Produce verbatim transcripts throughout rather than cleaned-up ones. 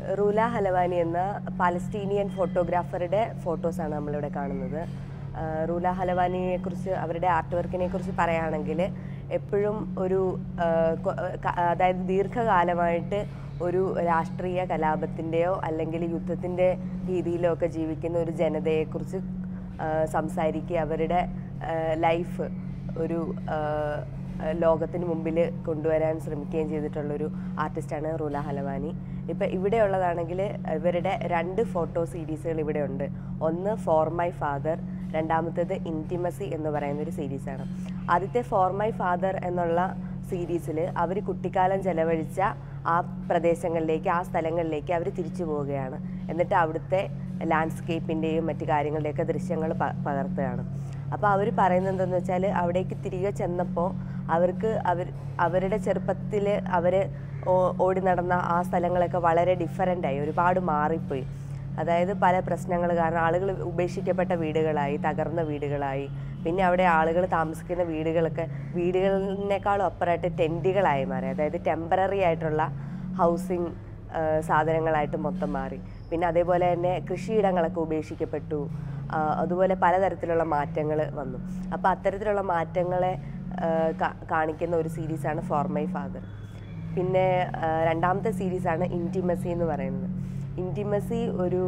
റൂല ഹലവാനി എന്ന പാലസ്തീനിയൻ ഫോട്ടോഗ്രാഫറുടെ ഫോട്ടോസാണ് നമ്മളിവിടെ കാണുന്നത്. റൂല ഹലവാനിയെക്കുറിച്ച്, അവരുടെ ആർട്ട് വർക്കിനെ കുറിച്ച് പറയുകയാണെങ്കിൽ എപ്പോഴും ഒരു അതായത് ദീർഘകാലമായിട്ട് ഒരു രാഷ്ട്രീയ കലാപത്തിൻ്റെയോ അല്ലെങ്കിൽ യുദ്ധത്തിൻ്റെ രീതിയിലോ ഒക്കെ ജീവിക്കുന്ന ഒരു ജനതയെക്കുറിച്ച് സംസാരിക്കുക, അവരുടെ ലൈഫ് ഒരു ലോകത്തിന് മുമ്പിൽ കൊണ്ടുവരാൻ ശ്രമിക്കുകയും ചെയ്തിട്ടുള്ളൊരു ആർട്ടിസ്റ്റാണ് റൂല ഹലവാനി. ഇപ്പം ഇവിടെയുള്ളതാണെങ്കിൽ ഇവരുടെ രണ്ട് ഫോട്ടോ സീരീസുകൾ ഇവിടെ ഉണ്ട്. ഒന്ന് ഫോർ മൈ ഫാദർ, രണ്ടാമത്തേത് ഇൻറ്റിമസി എന്ന് പറയുന്നൊരു സീരീസാണ്. ആദ്യത്തെ ഫോർ മൈ ഫാദർ എന്നുള്ള സീരീസിൽ അവർ കുട്ടിക്കാലം ചെലവഴിച്ച ആ പ്രദേശങ്ങളിലേക്ക്, ആ സ്ഥലങ്ങളിലേക്ക് അവർ തിരിച്ചു പോവുകയാണ്. എന്നിട്ട് അവിടുത്തെ ലാൻഡ്സ്കേപ്പിൻ്റെയും മറ്റു കാര്യങ്ങളുടെയൊക്കെ ദൃശ്യങ്ങൾ പ പകർത്തുകയാണ്. അപ്പോൾ അവർ പറയുന്നത് എന്തെന്ന് വെച്ചാൽ, അവിടേക്ക് തിരികെ ചെന്നപ്പോൾ അവർക്ക് അവർ അവരുടെ ചെറുപ്പത്തിൽ അവർ ഓടി നടന്ന ആ സ്ഥലങ്ങളൊക്കെ വളരെ ഡിഫറൻ്റായി, ഒരുപാട് മാറിപ്പോയി. അതായത് പല പ്രശ്നങ്ങൾ കാരണം ആളുകൾ ഉപേക്ഷിക്കപ്പെട്ട വീടുകളായി, തകർന്ന വീടുകളായി. പിന്നെ അവിടെ ആളുകൾ താമസിക്കുന്ന വീടുകളൊക്കെ വീടുകളിനേക്കാളും അപ്പുറമായിട്ട് ടെൻറ്റുകളായി മാറി. അതായത് ടെമ്പററി ആയിട്ടുള്ള ഹൗസിങ് സാധനങ്ങളായിട്ട് മൊത്തം മാറി. പിന്നെ അതേപോലെ തന്നെ കൃഷിയിടങ്ങളൊക്കെ ഉപേക്ഷിക്കപ്പെട്ടു. അതുപോലെ പലതരത്തിലുള്ള മാറ്റങ്ങൾ വന്നു. അപ്പോൾ അത്തരത്തിലുള്ള മാറ്റങ്ങളെ കാണിക്കുന്ന ഒരു സീരീസാണ് ഫോർ മൈ ഫാദർ. പിന്നെ രണ്ടാമത്തെ സീരീസാണ് ഇൻറ്റിമസി എന്ന് പറയുന്നത്. ഇൻറ്റിമസി ഒരു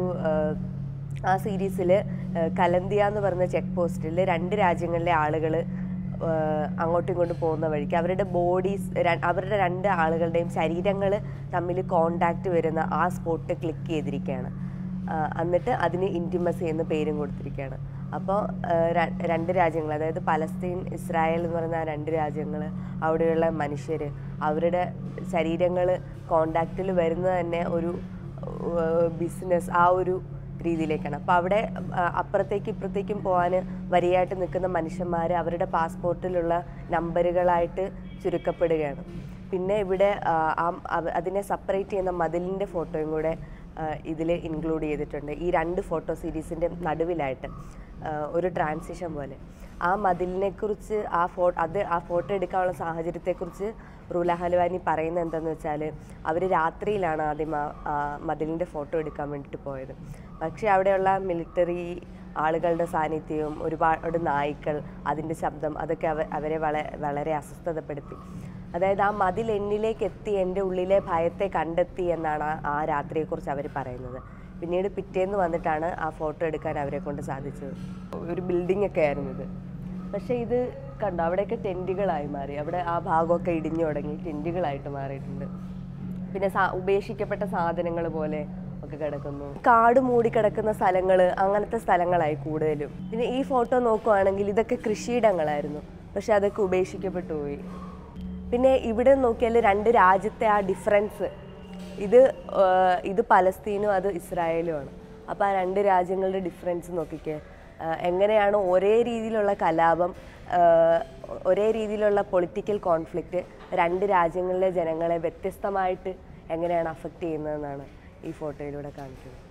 ആ സീരീസിൽ കലന്തിയ എന്ന് പറയുന്ന ചെക്ക് പോസ്റ്റിൽ രണ്ട് രാജ്യങ്ങളിലെ ആളുകൾ അങ്ങോട്ടും ഇങ്ങോട്ടും പോകുന്ന വഴിക്ക് അവരുടെ ബോഡീസ്, അവരുടെ രണ്ട് ആളുകളുടെയും ശരീരങ്ങൾ തമ്മിൽ കോണ്ടാക്റ്റ് വരുന്ന ആ സ്പോട്ട് ക്ലിക്ക് ചെയ്തിരിക്കുകയാണ്. എന്നിട്ട് അതിന് ഇൻറ്റിമസി എന്ന് പേരും കൊടുത്തിരിക്കുകയാണ്. അപ്പോൾ രണ്ട് രാജ്യങ്ങൾ, അതായത് പലസ്തീൻ, ഇസ്രായേൽ എന്ന് പറയുന്ന ആ രണ്ട് രാജ്യങ്ങൾ, അവിടെയുള്ള മനുഷ്യർ, അവരുടെ ശരീരങ്ങൾ കോണ്ടാക്റ്റിൽ വരുന്നത് തന്നെ ഒരു ബിസിനസ്, ആ ഒരു രീതിയിലേക്കാണ്. അപ്പോൾ അവിടെ അപ്പുറത്തേക്ക് ഇപ്പുറത്തേക്കും പോകാൻ വരിയായിട്ട് നിൽക്കുന്ന മനുഷ്യന്മാർ അവരുടെ പാസ്പോർട്ടിലുള്ള നമ്പറുകളായിട്ട് ചുരുക്കപ്പെടുകയാണ്. പിന്നെ ഇവിടെ അതിനെ സെപ്പറേറ്റ് ചെയ്യുന്ന മതിലിൻ്റെ ഫോട്ടോയും കൂടെ ഇതിൽ ഇൻക്ലൂഡ് ചെയ്തിട്ടുണ്ട്. ഈ രണ്ട് ഫോട്ടോ സീരീസിൻ്റെ നടുവിലായിട്ട് ഒരു ട്രാൻസിഷൻ പോലെ. ആ മതിലിനെക്കുറിച്ച്, ആ ഫോ അത് ആ ഫോട്ടോ എടുക്കാനുള്ള സാഹചര്യത്തെക്കുറിച്ച് റൂല ഹലവാനി പറയുന്നത് എന്താണെന്ന് വെച്ചാൽ, അവർ രാത്രിയിലാണ് ആദ്യം ആ മതിലിൻ്റെ ഫോട്ടോ എടുക്കാൻ വേണ്ടിയിട്ട് പോയത്. പക്ഷേ അവിടെയുള്ള മിലിറ്ററി ആളുകളുടെ സാന്നിധ്യവും ഒരുപാട് നായ്ക്കൾ, അതിൻ്റെ ശബ്ദം, അതൊക്കെ അവ അവരെ വളരെ വളരെ അസ്വസ്ഥതപ്പെടുത്തി. അതായത് ആ മതിൽ എന്നിലേക്ക് എത്തി, എൻ്റെ ഉള്ളിലെ ഭയത്തെ കണ്ടെത്തി എന്നാണ് ആ രാത്രിയെക്കുറിച്ച് അവർ പറയുന്നത്. പിന്നീട് പിറ്റേന്ന് വന്നിട്ടാണ് ആ ഫോട്ടോ എടുക്കാൻ അവരെ കൊണ്ട് സാധിച്ചത്. ഒരു ബിൽഡിംഗ് ഒക്കെ ആയിരുന്നു ഇത്. പക്ഷേ ഇത് കണ്ടോ, അവിടെയൊക്കെ ടെൻറ്റുകളായി മാറി. അവിടെ ആ ഭാഗമൊക്കെ ഇടിഞ്ഞു തുടങ്ങി ടെൻറ്റുകളായിട്ട് മാറിയിട്ടുണ്ട്. പിന്നെ സാ ഉപേക്ഷിക്കപ്പെട്ട സാധനങ്ങൾ പോലെ ഒക്കെ കിടക്കുന്നു. കാട് മൂടിക്കിടക്കുന്ന സ്ഥലങ്ങൾ, അങ്ങനത്തെ സ്ഥലങ്ങളായി കൂടുതലും. പിന്നെ ഈ ഫോട്ടോ നോക്കുവാണെങ്കിൽ ഇതൊക്കെ കൃഷിയിടങ്ങളായിരുന്നു, പക്ഷെ അതൊക്കെ ഉപേക്ഷിക്കപ്പെട്ടു പോയി. പിന്നെ ഇവിടെ നോക്കിയാൽ രണ്ട് രാജ്യത്തെ ആ ഡിഫറൻസ്, ഇത് ഇത് പലസ്തീനും അത് ഇസ്രായേലുമാണ്. അപ്പോൾ ആ രണ്ട് രാജ്യങ്ങളുടെ ഡിഫറൻസ് നോക്കിക്കേ. എങ്ങനെയാണ് ഒരേ രീതിയിലുള്ള കലാപം, ഒരേ രീതിയിലുള്ള പൊളിറ്റിക്കൽ കോൺഫ്ലിക്റ്റ് രണ്ട് രാജ്യങ്ങളിലെ ജനങ്ങളെ വ്യത്യസ്തമായിട്ട് എങ്ങനെയാണ് അഫക്റ്റ് ചെയ്യുന്നതെന്നാണ് ഈ ഫോട്ടോയിലൂടെ കാണിക്കുന്നത്.